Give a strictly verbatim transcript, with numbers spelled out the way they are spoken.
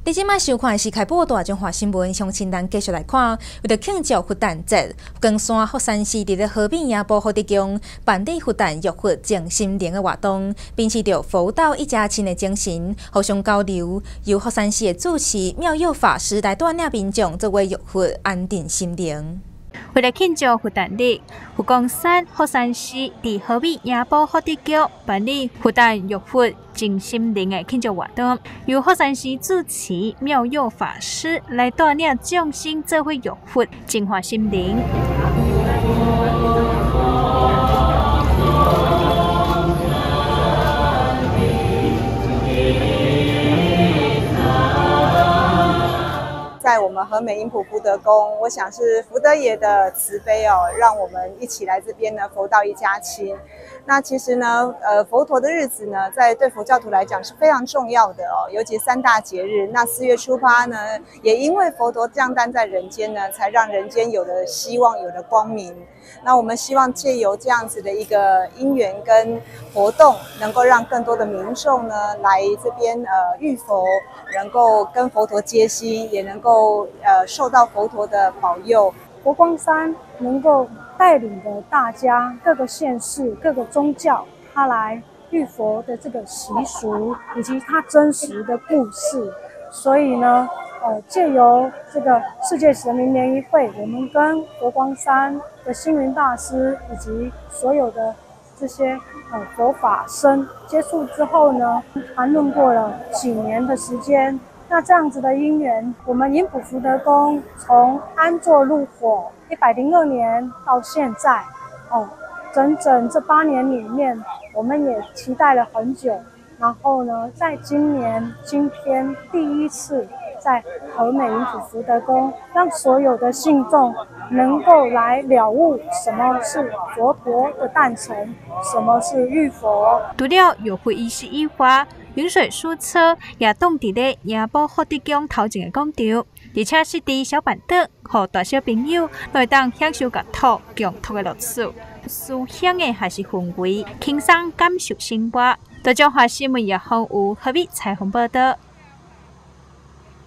你即摆收看的是开播大中华新闻，详情咱继续来看。为了庆祝佛诞节，冈山佛山市伫咧和平夜报福德宫办理佛诞浴佛静心灵的活动，秉持着佛道一家亲的精神，互相交流。由佛山市的主持妙佑法师来带领民众作为浴佛，安定心灵。 为了庆祝佛诞日，佛光山佛山市伫和平夜报福德宫办理佛诞浴佛静心灵的庆祝活动，由佛山市主持妙佑法师来带领众生做伙浴佛，净化心灵。 在我们和美音普福德宫，我想是福德爷的慈悲哦，让我们一起来这边呢，佛道一家亲。那其实呢，呃，佛陀的日子呢，在对佛教徒来讲是非常重要的哦，尤其三大节日。那四月初八呢，也因为佛陀降诞在人间呢，才让人间有了希望，有了光明。那我们希望借由这样子的一个因缘跟活动，能够让更多的民众呢来这边呃遇佛，能够跟佛陀接心，也能够呃受到佛陀的保佑。 佛光山能够带领着大家各个县市、各个宗教，他来遇佛的这个习俗，以及他真实的故事。所以呢，呃，借由这个世界神明联谊会，我们跟佛光山的星云大师以及所有的这些呃佛法僧接触之后呢，谈论过了几年的时间。那这样子的因缘，我们银普福德宫从安坐入伙一百零二年到现在，哦，整整这八年里面，我们也期待了很久。然后呢，在今年今天第一次在和美银普福德宫，让所有的信众能够来了悟什么是佛陀的诞辰，什么是浴佛。 除了浴佛仪式以外，饮水书册也挡伫咧夜报福德宫头前的广场，而且设置小板凳，予大小朋友来当享受学徒共读的乐趣。思乡的还是氛围，轻松感受生活。大中华新闻叶方有何必采访报道。